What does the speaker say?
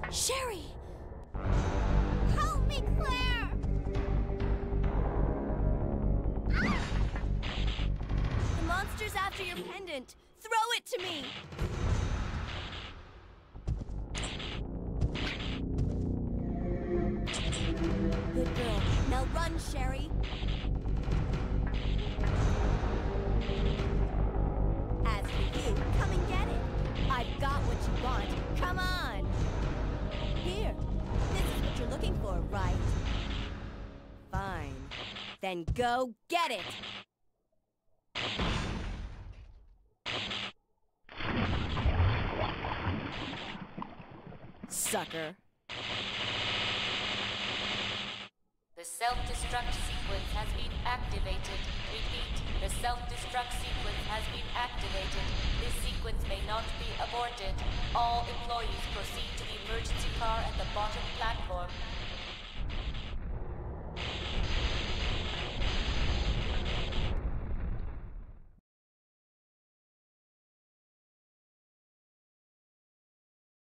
Sherry! Help me, Claire! The monster's after your pendant. Throw it to me! Good girl. Now run, Sherry. As for you, come and get it. I've got what you want. Come on! Here. This is what you're looking for, right? Fine. Then go get it! Sucker. The self-destruct sequence has been activated. Repeat, the self-destruct sequence has been activated. This sequence may not be aborted. All employees proceed to the emergency car at the bottom platform.